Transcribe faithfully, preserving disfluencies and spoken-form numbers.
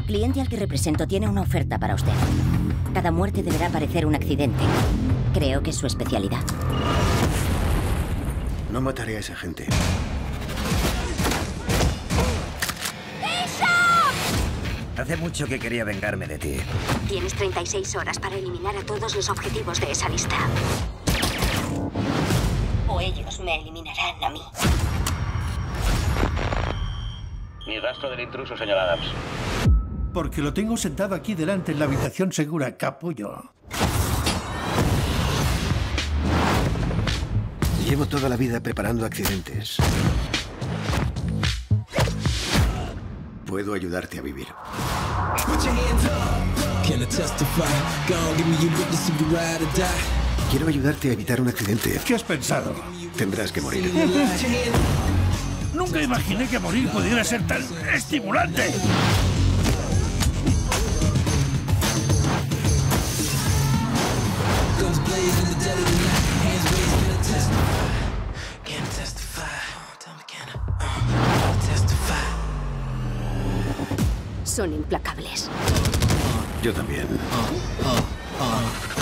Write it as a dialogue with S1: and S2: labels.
S1: cliente al que represento tiene una oferta para usted. Cada muerte deberá parecer un accidente. Creo que es su especialidad.
S2: No mataré a esa gente.
S3: Hace mucho que quería vengarme de ti.
S1: Tienes treinta y seis horas para eliminar a todos los objetivos de esa lista. O ellos me eliminarán a mí.
S4: Ni rastro del intruso, señor Adams.
S5: Porque lo tengo sentado aquí delante en la habitación segura, capullo.
S2: Llevo toda la vida preparando accidentes. Puedo ayudarte a vivir. Quiero ayudarte a evitar un accidente.
S5: ¿Qué has pensado?
S2: Tendrás que morir.
S5: Nunca imaginé que morir pudiera ser tan estimulante.
S1: Son implacables.
S2: Yo también.
S6: Uh, uh, uh.